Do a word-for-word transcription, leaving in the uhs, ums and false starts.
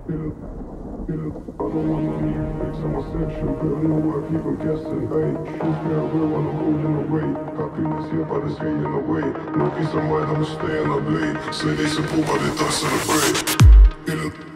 Get it, get it. I don't want no new fix on my section, but I know I keep on guessing. Hey, shoes me I wear while I'm holding away. Happiness here, but it's getting away. No peace of mind, I'ma stay in the blade. Say they support, but they don't celebrate. Get it.